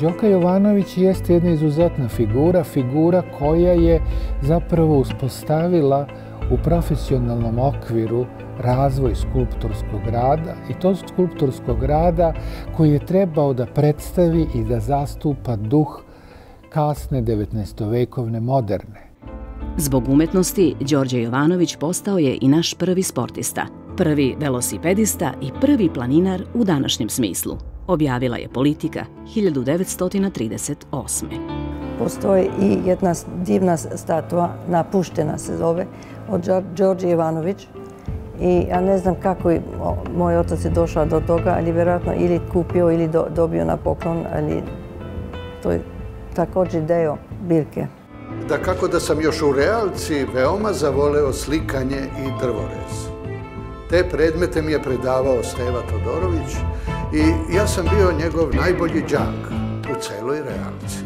Đoka Jovanović jeste jedna izuzetna figura koja je zapravo uspostavila u profesionalnom okviru razvoj skulptorskog rada i to skulptorskog rada koji je trebao da predstavi i da zastupa duh kasne 19. moderne. Zbog umetnosti, Đorđe Jovanović postao je i naš prvi sportista, prvi velosipedista i prvi planinar u današnjem smislu, objavila je Politika 1938. Postoji i jedna divna statua, napuštena se zove, od Đorđe Jovanović. I ja ne znam kako moj otac je došao do toga, ali vjerojatno ili kupio ili dobio na poklon, ali to je također deo biljke. Kako da sam još u realci veoma zavoleo slikanje i drvorez. Te predmete mi je predavao Steva Todorović i ja sam bio njegov najbolji đak u celoj realci.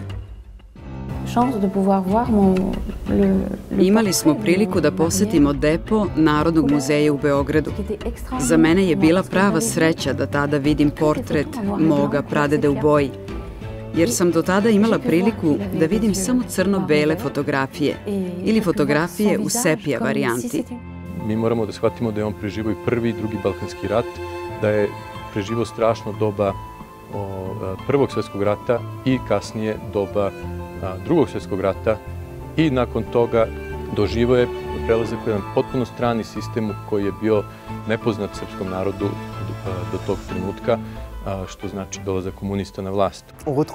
Imali smo priliku da posetimo depo Narodnog muzeja u Beogradu. Za mene je bila prava sreća da tada vidim portret moga pradede u boji, jer sam do tada imala priliku da vidim samo crno-bele fotografije ili fotografije u sepija varijanti. Mi moramo da shvatimo da je on preživao i prvi i drugi Balkanski rat, da je preživao strašno doba Prvog svjetskog rata i kasnije doba Drugog svjetskog rata i nakon toga doživao je prelazak u jedan potpuno strani sistem koji je bio nepoznat srpskom narodu do tog trenutka, što znači dolazak komunista na vlast.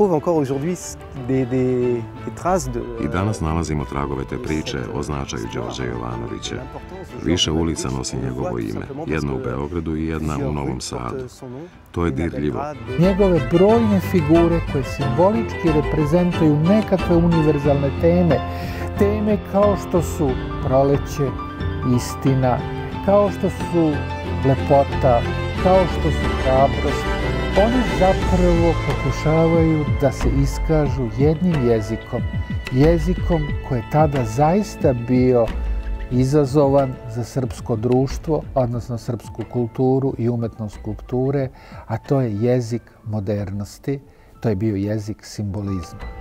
I danas nalazimo tragove te priče o značaju Đorđa Jovanovića. Više ulica nosi njegovo ime, jedna u Beogradu i jedna u Novom Sadu. To je dirljivo. Njegove brojne figure koje simbolički reprezentuju nekakve univerzalne teme kao što su proleće, istina, kao što su lepota, kao što su hrabrost, oni zapravo pokušavaju da se iskažu jednim jezikom koji je tada zaista bio izazovan za srpsko društvo, odnosno srpsku kulturu i umetnost skulpture, a to je jezik modernosti, to je bio jezik simbolizma.